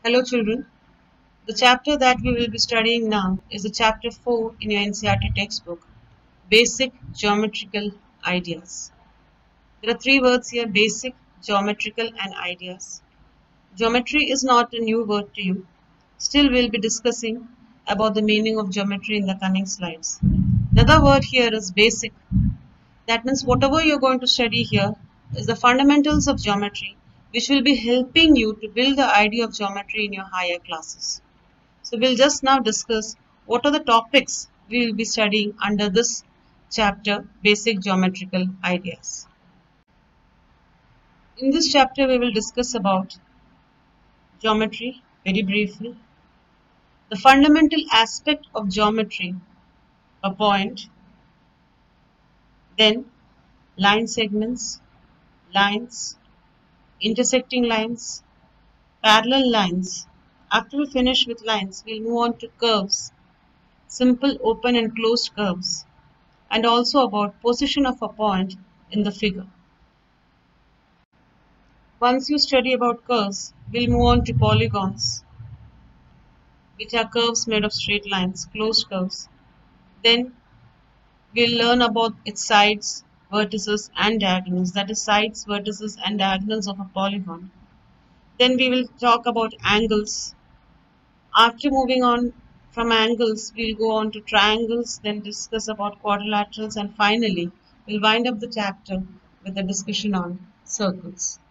Hello children, the chapter that we will be studying now is the chapter 4 in your NCERT textbook, Basic Geometrical Ideas. There are three words here, basic, geometrical and ideas. Geometry is not a new word to you. Still we'll be discussing about the meaning of geometry in the coming slides. Another word here is basic. That means whatever you're going to study here is the fundamentals of geometry, which will be helping you to build the idea of geometry in your higher classes. So we'll just now discuss what are the topics we will be studying under this chapter, Basic Geometrical Ideas. In this chapter we will discuss about geometry very briefly, the fundamental aspect of geometry, a point, then line segments, lines, intersecting lines, parallel lines. After we finish with lines, we'll move on to curves, simple open and closed curves, and also about position of a point in the figure. Once you study about curves, we'll move on to polygons, which are curves made of straight lines, closed curves. Then we'll learn about its sides, vertices and diagonals, that is sides, vertices and diagonals of a polygon. Then we will talk about angles. After moving on from angles, we'll go on to triangles, then discuss about quadrilaterals, and finally we'll wind up the chapter with a discussion on circles.